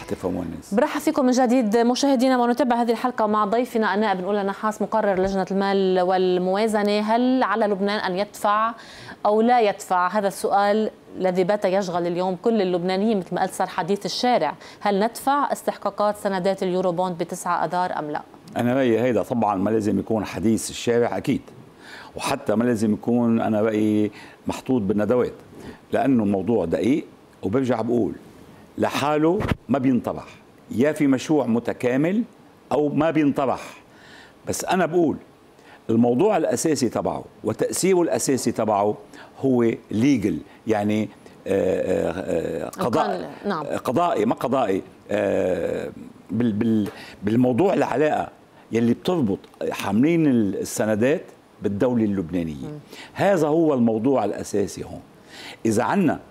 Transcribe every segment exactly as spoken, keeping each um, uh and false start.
تفهموا الناس. برحب فيكم من جديد مشاهدينا، ونتابع هذه الحلقه مع ضيفنا النائب نقول نحاس مقرر لجنه المال والموازنه. هل على لبنان ان يدفع او لا يدفع؟ هذا السؤال الذي بات يشغل اليوم كل اللبنانيين، مثل ما قلت صار حديث الشارع. هل ندفع استحقاقات سندات اليورو بوند بتسعة اذار ام لا؟ انا رايي هيدا طبعا ما لازم يكون حديث الشارع اكيد، وحتى ما لازم يكون انا رايي محطوط بالندوات، لانه الموضوع دقيق. وبرجع بقول لحاله ما بينطرح، يا في مشروع متكامل او ما بينطرح. بس انا بقول الموضوع الاساسي تبعه وتاثيره الاساسي تبعه هو ليجل، يعني قضاء نعم. قضائي ما قضائي بالموضوع العلاقه يلي بتربط حاملين السندات بالدوله اللبنانيه. م. هذا هو الموضوع الاساسي هون. اذا عنا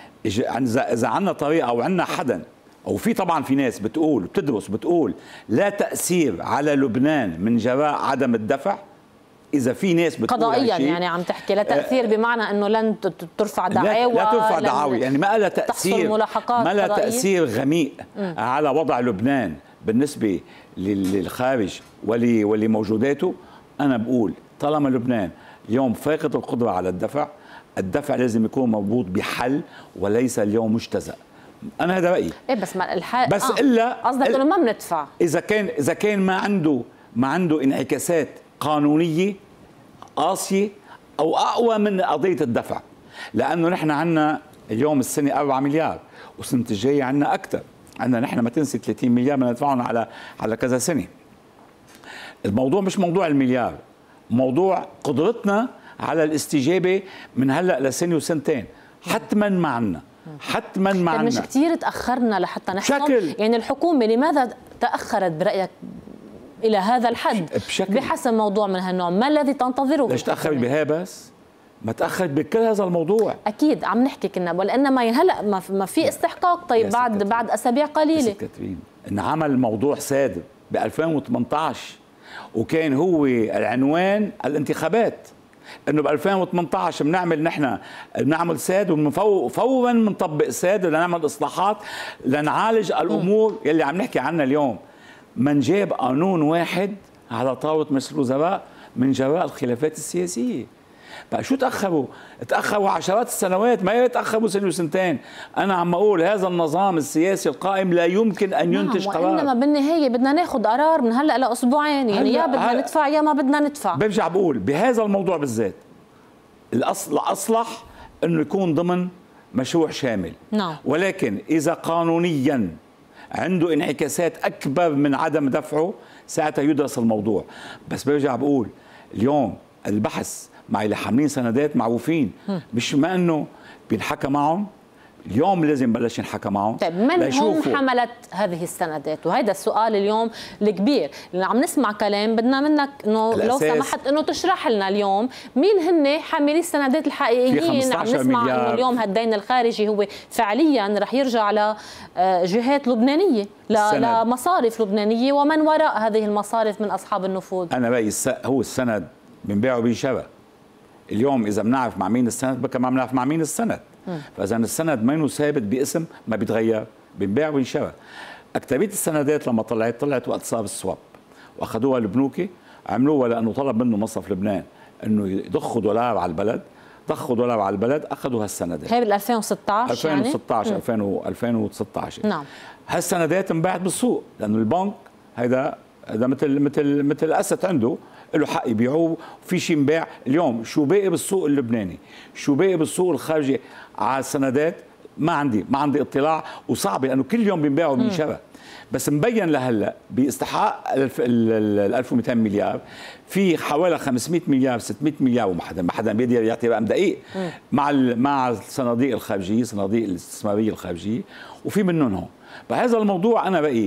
اذا عنا طريقه او عنا حدا، او في طبعا في ناس بتقول بتدرس بتقول لا تاثير على لبنان من جراء عدم الدفع. اذا في ناس بتقول قضائيا يعني عم تحكي لا تاثير بمعنى انه لن ترفع دعاوى، لا, لا ترفع دعاوى، يعني ما لها تاثير، ما لها تاثير غميق م. على وضع لبنان بالنسبه للخارج ولموجوداته. انا بقول طالما لبنان اليوم فاقد القدره على الدفع، الدفع لازم يكون مربوط بحل وليس اليوم مجتزأ. انا هذا رايي. ايه بس ما الحل بس آه. الا قصدك انه ما بندفع. اذا كان اذا كان ما عنده ما عنده انعكاسات قانونيه قاسيه او اقوى من قضيه الدفع، لانه نحن عندنا اليوم السنه أربعة مليار، والسنه الجايه عندنا اكثر. عندنا نحن ما تنسي ثلاثين مليار بدنا ندفعهم على على كذا سنه. الموضوع مش موضوع المليار، موضوع قدرتنا على الاستجابه من هلا لسنه وسنتين. حتما ما عندنا، حتما ما عندنا. مش كثير تاخرنا لحتى نحصل؟ يعني الحكومه لماذا تاخرت برايك الى هذا الحد بشكل بحسم موضوع من هالنوع؟ ما الذي تنتظره؟ ليش تاخرت بها؟ بس ما تاخرت بكل هذا الموضوع. اكيد عم نحكي كنا، وانما هلا ما في استحقاق. طيب بعد بعد اسابيع قليله كاترين انعمل موضوع ساد ب ألفين وثمانية عشر، وكان هو العنوان الانتخابات، انه ب ألفين وثمانية عشر بنعمل نحن بنعمل ساد وفورا بنطبق ساد لنعمل اصلاحات لنعالج الامور يلي عم نحكي عنها اليوم. من جاب قانون واحد على طاوله مجلس الوزراء من جراء الخلافات السياسيه. بقى شو تاخروا؟ تاخروا عشرات السنوات، ما يتاخروا سنه وسنتين. انا عم اقول هذا النظام السياسي القائم لا يمكن ان ينتج قرار. وانما بالنهايه بدنا ناخذ قرار من هلا لاسبوعين، يعني يا بدنا ندفع يا ما بدنا ندفع. برجع بقول بهذا الموضوع بالذات الاصل الاصلح انه يكون ضمن مشروع شامل. نعم. ولكن اذا قانونيا عنده انعكاسات اكبر من عدم دفعه ساعتها يدرس الموضوع. بس برجع بقول اليوم البحث مع اللي حاملين سندات معروفين، مش ما انه بينحكى معهم. اليوم لازم بلش ينحكى معهم. طيب من هم حملت هذه السندات؟ وهذا السؤال اليوم الكبير اللي عم نسمع كلام. بدنا منك انه لو سمحت انه تشرح لنا اليوم مين هن حاملي السندات الحقيقيين. عم نسمع انه اليوم هالدين الخارجي هو فعليا رح يرجع لجهات لبنانيه، لمصارف لبنانيه، ومن وراء هذه المصارف من اصحاب النفوذ. انا رايي هو السند بنبيعه بينشرى. اليوم اذا بنعرف مع مين السند بكره ما بنعرف مع مين السند. فاذا السند ما ثابت باسم ما بيتغير، بنبيع وينشرى. اكتريه السندات لما طلعت طلعت وقت صار السواب، واخذوها البنوك عملوها لانه طلب منه مصرف لبنان انه يضخوا دولار على البلد، ضخوا دولار على البلد، اخذوا هالسندات. هي بال ألفين وستة عشر ألفين وستة عشر يعني؟ ألفين وستة عشر. نعم. هالسندات انباعت بالسوق لانه البنك هيدا هذا مثل مثل مثل اسد عنده له حق يبيعوه. في شيء انباع اليوم. شو باقي بالسوق اللبناني؟ شو باقي بالسوق الخارجي على السندات؟ ما عندي ما عندي اطلاع، وصعب لانه كل يوم بينباعوا بينشرى. بس مبين لهلا باستحقاق ال ألف ومئتين مليار في حوالي خمسمئة مليار ستمئة مليار، وما حدا ما حدا بيقدر يعطي رقم دقيق مع مع الصناديق الخارجيه، صناديق الاستثماريه الخارجيه، وفي منهم هون. فهذا الموضوع انا بقي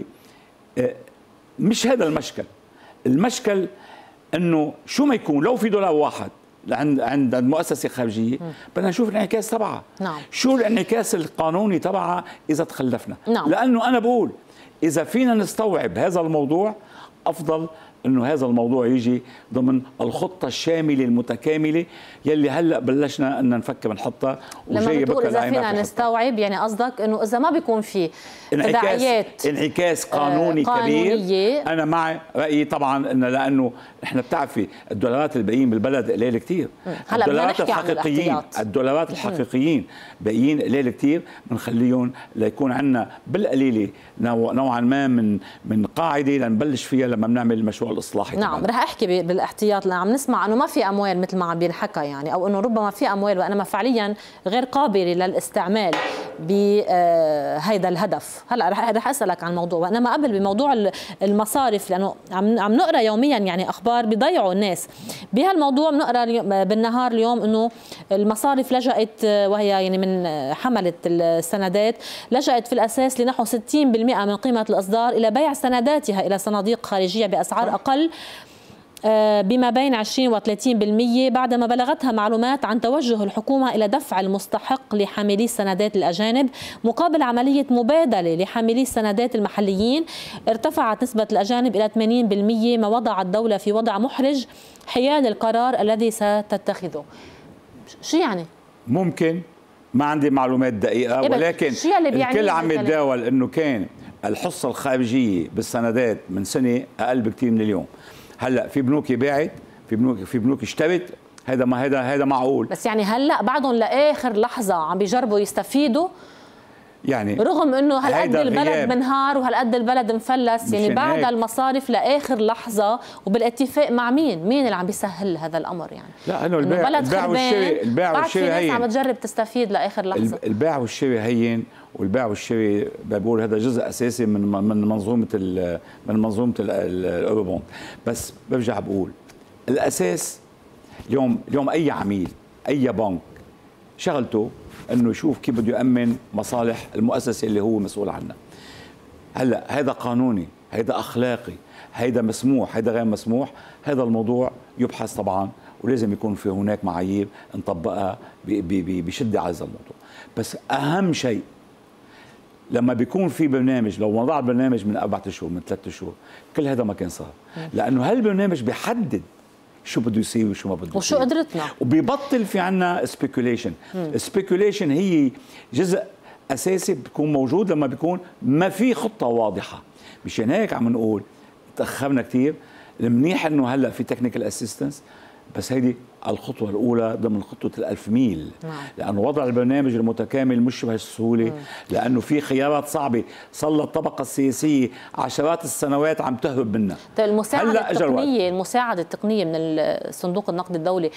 مش هذا المشكل. المشكل انه شو ما يكون لو في دولار واحد عند عند مؤسسه خارجيه بدنا نشوف الانعكاس تبعها. نعم. شو الانعكاس القانوني تبعها اذا تخلفنا. نعم. لانه انا بقول اذا فينا نستوعب هذا الموضوع افضل انه هذا الموضوع يجي ضمن الخطه الشامله المتكامله يلي هلا بلشنا ان نفكر نحطها. لما بتقول اذا فينا نستوعب، يعني قصدك انه اذا ما بيكون في تداعيات انعكاس قانوني كبير. انا مع رايي طبعا انه لانه احنا بتعرفي الدولارات الباقيين بالبلد قليل كثير. الدولارات الحقيقيين الدولارات الحقيقيين باقيين قليل كثير، بنخليهم ليكون عندنا بالقليله نوعا ما من من قاعده لنبلش فيها لما بنعمل المشروع الاصلاحي. نعم، رح احكي بالاحتياط، لان عم نسمع انه ما في اموال مثل ما عم بينحكى، يعني او انه ربما في اموال وانما فعليا غير قابله للاستعمال بهذا الهدف. هلا رح رح اسالك عن الموضوع، وانما قبل بموضوع المصارف، لانه عم عم نقرا يوميا يعني اخبار بيضيعوا الناس بهالموضوع. بنقرا بالنهار اليوم انه المصارف لجأت، وهي يعني من حمله السندات، لجأت في الاساس لنحو ستين بالمئة من قيمه الاصدار الى بيع سنداتها الى صناديق خارجيه باسعار اقل بما بين عشرين وثلاثين بالمئة، بعدما بلغتها معلومات عن توجه الحكومة إلى دفع المستحق لحاملي السندات الأجانب مقابل عملية مبادلة لحاملي السندات المحليين. ارتفعت نسبة الأجانب إلى ثمانين بالمئة، ما وضع الدولة في وضع محرج حيال القرار الذي ستتخذه. شو يعني؟ ممكن ما عندي معلومات دقيقة، ولكن الكل عم يتداول أنه كان الحصة الخارجية بالسندات من سنة أقل بكثير من اليوم. هلا في بنوك باعت، في بنوك في بنوك اشترت، هذا ما هذا هذا معقول. بس يعني هلا بعدهم لاخر لحظه عم بيجربوا يستفيدوا، يعني رغم انه هالقد البلد منهار وهالقد البلد مفلس، يعني بعد المصارف لاخر لحظه وبالاتفاق مع مين؟ مين اللي عم بيسهل هذا الامر يعني؟ لا انه البيع, البيع والشراء البيع والشراء هين، عم تجرب تستفيد لاخر لحظه. البيع والشراء هين، والبيع والشراء بقول هذا جزء اساسي من من منظومه من منظومه الاوروبوند. بس برجع بقول الاساس اليوم اليوم اي عميل اي بنك شغلته انه يشوف كيف بده يامن مصالح المؤسسه اللي هو مسؤول عنها. هلا هذا قانوني، هذا اخلاقي، هذا مسموح، هذا غير مسموح، هذا الموضوع يبحث طبعا، ولازم يكون في هناك معايير نطبقها بشده على هذا الموضوع. بس اهم شيء لما بيكون في برنامج، لو وضع برنامج من أربعة اشهر من ثلاثة اشهر، كل هذا ما كان صار، لانه هالبرنامج بيحدد شو بده يصير وشو ما بده يصير وشو قدرتنا، وبيبطل في عنا سبيكوليشن. سبيكوليشن هي جزء اساسي بيكون موجود لما بيكون ما في خطه واضحه. مشان هيك عم نقول تاخرنا كثير. المنيح انه هلا في تكنيكال اسيستنس، بس هيدي الخطوه الاولى ضمن خطوه الألف ميل، لانه وضع البرنامج المتكامل مش بهالسهوله، لانه في خيارات صعبه صار الطبقه السياسيه عشرات السنوات عم تهرب منها. طيب المساعده التقنيه المساعده التقنيه من الصندوق النقد الدولي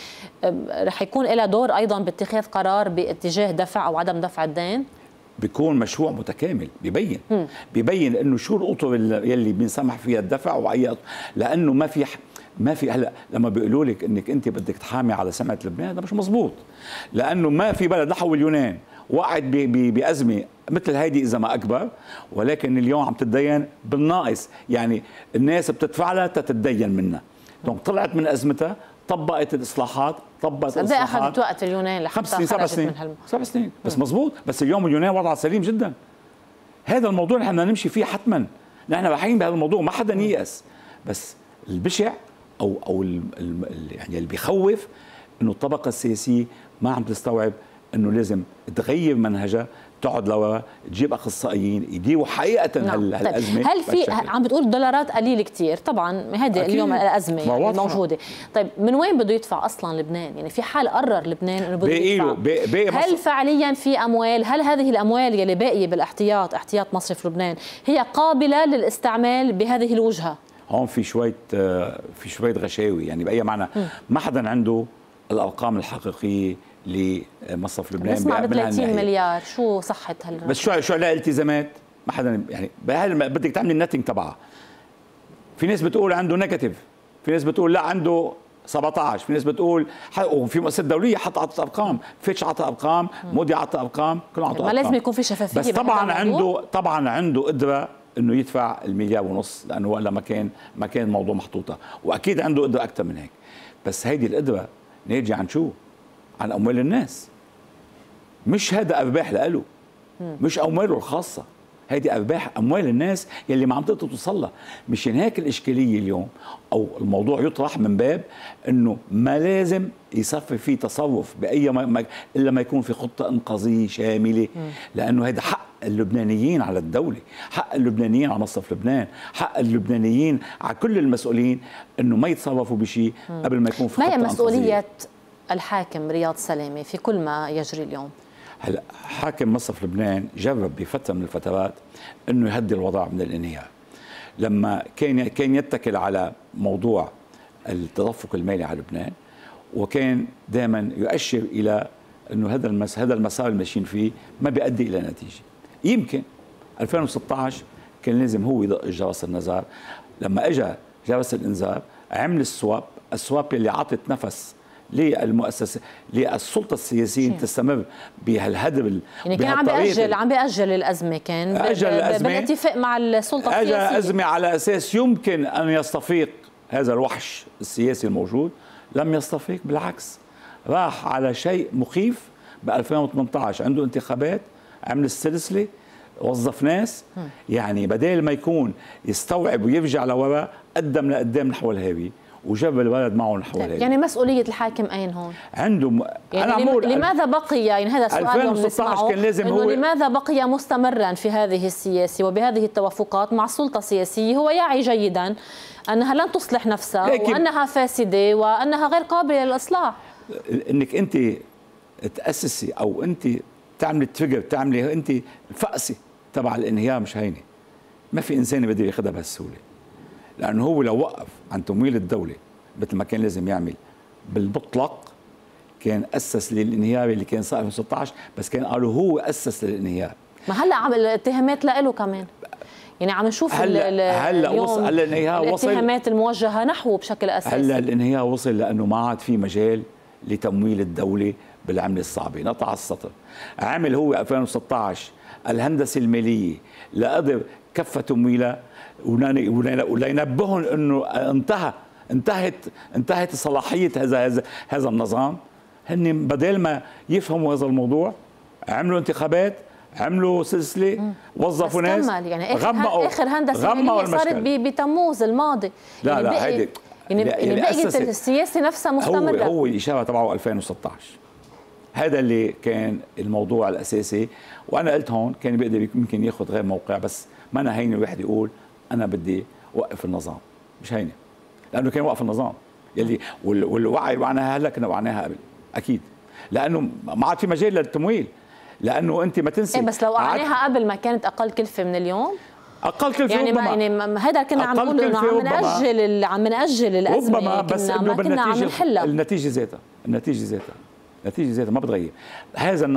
رح يكون لها دور ايضا باتخاذ قرار باتجاه دفع او عدم دفع الدين؟ بيكون مشروع متكامل بيبين م. بيبين انه شو الاطر يلي بنسمح فيها الدفع واي، لانه ما في ما في هلا لما بيقولوا لك انك انت بدك تحامي على سمعه لبنان، هذا مش مزبوط، لانه ما في بلد نحو اليونان وقعت بازمه مثل هيدي اذا ما اكبر، ولكن اليوم عم تتدين بالناقص، يعني الناس بتدفع لها تتدين منها. دونك طلعت من ازمتها، طبقت الاصلاحات، طبقت الاصلاحات. قد اخذت وقت اليونان لحتى خمس سنين سبع سنين سبع سنين بس مزبوط. بس اليوم اليونان وضعها سليم جدا. هذا الموضوع نحن بدنا نمشي فيه حتما، نحن رايحين بهذا الموضوع، ما حدا ييأس. بس البشع او او ال ال يعني اللي بيخوف انه الطبقه السياسيه ما عم تستوعب انه لازم تغير منهجها، تقعد لورا، تجيب اخصائيين يديروا حقيقه نعم. هالازمه. هل في عم بتقول دولارات قليله كثير، طبعا هذه اليوم الازمه يعني موجوده. طيب من وين بده يدفع اصلا لبنان؟ يعني في حال قرر لبنان انه بده يدفع، بي بي هل فعليا في اموال؟ هل هذه الاموال يلي باقيه بالاحتياط، احتياط مصرف لبنان، هي قابله للاستعمال بهذه الوجهه؟ هون في شويه في شويه غشاوي، يعني باي معنى م. ما حدا عنده الارقام الحقيقيه لمصرف لبنان. بسمع ب ثلاثين مليار، شو صحه هالرقم؟ بس شو شو عليها التزامات؟ ما حدا يعني بدك تعملي النتنج تبعها. في ناس بتقول عنده نيجاتيف، في ناس بتقول لا عنده سبعة عشر، في ناس بتقول، وفي مؤسسات دوليه حط عطت ارقام، فيتش عطى ارقام، مودي عطى ارقام، كلهم عطوا ارقام. ما لازم يكون في شفافيه. بس طبعا عنده طبعا عنده قدره انه يدفع المليار ونص، لانه ولا ما كان ما كان الموضوع محطوطه، واكيد عنده قدره اكثر من هيك. بس هيدي القدره ناتجه عن شو؟ عن اموال الناس. مش هذا ارباح لإله، مش امواله الخاصه، هيدي ارباح اموال الناس يلي ما عم تقدر توصل لها. مشان هيك الاشكاليه اليوم او الموضوع يطرح من باب انه ما لازم يصفي في تصرف باي ما الا ما يكون في خطه انقاذيه شامله، لانه هذا حق اللبنانيين على الدوله، حق اللبنانيين على مصرف لبنان، حق اللبنانيين على كل المسؤولين انه ما يتصرفوا بشيء قبل ما يكون في خطه انقاذيه. ما هي مسؤوليه أنقاذية. الحاكم رياض سلامه في كل ما يجري اليوم؟ هلا حاكم مصرف لبنان جرب بفتره من الفترات انه يهدي الوضع من الانهيار، لما كان كان يتكل على موضوع التدفق المالي على لبنان، وكان دائما يؤشر الى انه هذا المس هذا المسار اللي ماشيين فيه ما بيؤدي الى نتيجه. يمكن ألفين وستة عشر كان لازم هو يدق جرس النظر، لما اجى جرس الانذار عمل السواب، السواب اللي عطت نفس للمؤسسه للسلطه السياسيه تستمر بهالهدب، يعني كان عم بيأجل عم بيأجل الازمه، كان أجل الأزمة بالاتفاق مع السلطه السياسيه، السياسيه، أجل أزمة على اساس يمكن ان يستفيق هذا الوحش السياسي الموجود. لم يستفيق، بالعكس راح على شيء مخيف. ب ألفين وثمانية عشر عنده انتخابات، عمل السلسله، وظف ناس، يعني بدل ما يكون يستوعب ويرجع لورا قدم لقدام نحو الهاويه وجاب الولد معه نحو الهاويه. يعني مسؤوليه الحاكم اين هون؟ عنده م... يعني أنا لم... لماذا بقي، يعني هذا سؤال ألفين وستة عشر كان لازم إنه هو لماذا بقي مستمرا في هذه السياسه وبهذه التوافقات مع السلطه السياسيه؟ هو يعي جيدا انها لن تصلح نفسها وانها فاسده وانها غير قابله للاصلاح. انك انت تاسسي او انت تعملي تريجر، تعملي انت الفقسه تبع الانهيار مش هينه. ما في انسان بده ياخذها بهالسهوله، لانه هو لو وقف عن تمويل الدوله مثل ما كان لازم يعمل بالمطلق كان اسس للانهيار اللي كان صار في ستة عشر، بس كان قالوا هو اسس للانهيار. ما هلا عم الاتهامات له كمان، يعني عم نشوف هلا هلا وصل هلا الانهيار وصل الاتهامات الموجهه نحوه بشكل اساسي. هلا الانهيار وصل لانه ما عاد في مجال لتمويل الدوله بالعمله الصعبه، نطع السطر. عمل هو ألفين وستة عشر الهندسه الماليه لقدر كفه تمويلها ولينبههم انه انتهى انتهت انتهت صلاحيه هذا هذا هذا النظام. هن بدل ما يفهموا هذا الموضوع عملوا انتخابات، عملوا سلسله، وظفوا ناس، يعني غمقوا اخر هندسه ماليه صارت بتموز الماضي. لا يعني لا هيدي يعني يعني بقيت السياسه نفسها مستمره. هو هو الاشاره تبعه ألفين وستة عشر، هذا اللي كان الموضوع الاساسي. وانا قلت هون كان بيقدر يمكن ياخذ غير موقع، بس ما أنا هيني الواحد يقول انا بدي وقف النظام، مش هيني، لانه كان وقف النظام يلي والوعي وعناها هلا كنا وعناها قبل اكيد، لانه ما عاد في مجال للتمويل، لانه انت ما تنسي. إيه بس لو وعناها قبل ما كانت اقل كلفه من اليوم، اقل كلفه يعني ربما. ما يعني هذا كنا عم نقول انه عم ناجل عم ناجل الازمه ربما، بس انه كنا عم نحلها. النتيجه ذاتها النتيجه ذاتها النتيجه ذاتها ما بتغير. هذا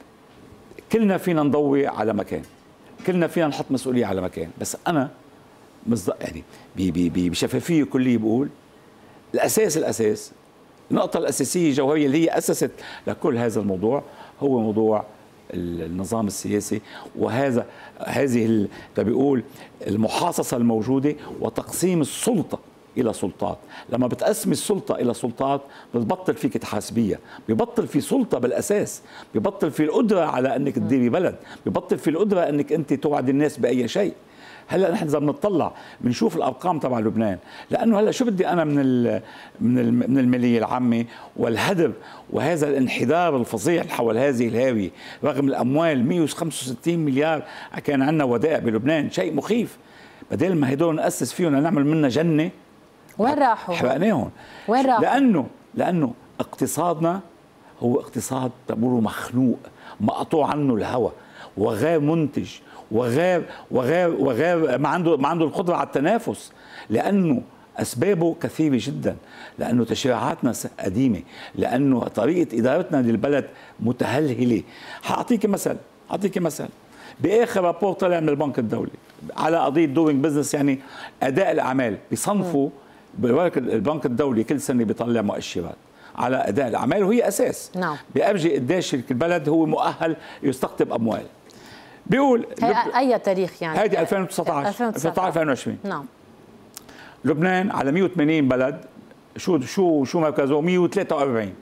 كلنا فينا نضوي على مكان، كلنا فينا نحط مسؤوليه على مكان، بس انا مصدق يعني بشفافيه كليه بقول الاساس الاساس النقطه الاساسيه الجوهريه اللي هي اسست لكل هذا الموضوع هو موضوع النظام السياسي، وهذا هذه بيقول المحاصصه الموجوده وتقسيم السلطه الى سلطات. لما بتقسمي السلطه الى سلطات بتبطل فيك تحاسبيها، ببطل في سلطه بالاساس، ببطل في القدره على انك تديري بلد، ببطل في القدره انك انت توعد الناس باي شيء. هلا نحن اذا بنطلع بنشوف الارقام تبع لبنان، لانه هلا شو بدي انا من ال من ال من الماليه العامه والهدر وهذا الانحدار الفظيع حول هذه الهاويه، رغم الاموال مئة وخمسة وستين مليار كان عندنا ودائع بلبنان، شيء مخيف. بدل ما هدول ناسس فيهم نعمل منا جنه، وين راحوا؟ حرقناهم. وين راحوا؟ لانه لانه اقتصادنا هو اقتصاد بقولوا مخنوق، مقطوع عنه الهوى وغير منتج وغير وغير وغير ما عنده ما عنده القدره على التنافس، لانه اسبابه كثيره جدا، لانه تشريعاتنا قديمه، لانه طريقه ادارتنا للبلد متهلهله. حاعطيك مثل حاعطيك مثل باخر رابور طلع من البنك الدولي على قضيه دوينج بزنس، يعني اداء الاعمال بيصنفوا البنك الدولي كل سنه بيطلع مؤشرات على اداء الاعمال وهي اساس نعم بيرجي قديش البلد هو مؤهل يستقطب اموال. بيقول اي تاريخ يعني؟ هيدي ألفين وتسعة عشر ألفين وعشرين. نعم. لبنان على مئة وثمانين بلد، شو شو شو مركزه؟ مئة وثلاثة وأربعين.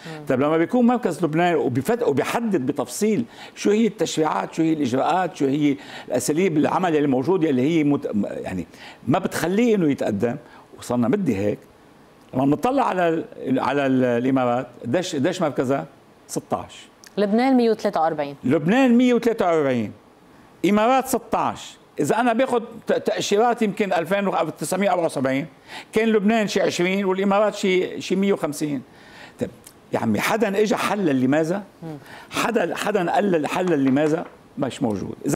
طيب لما بيكون مركز لبنان وبيحدد بتفصيل شو هي التشريعات، شو هي الاجراءات، شو هي الاساليب العمل اللي موجوده اللي هي مت... يعني ما بتخليه انه يتقدم، وصلنا مدي هيك. لما بنطلع على ال على ال الامارات قديش قديش مركزها؟ ستة عشر. لبنان مئة وثلاثة وأربعين. لبنان مئة وثلاثة وأربعين. امارات ستة عشر. اذا انا باخذ تاشيرات يمكن ألفين وتسعمئة وأربعة وسبعين، كان لبنان شي عشرين والامارات شي شي مئة وخمسين. طيب يا عمي حدا اجى حلل لماذا؟ حدا حدا قال حلل لماذا؟ مش موجود.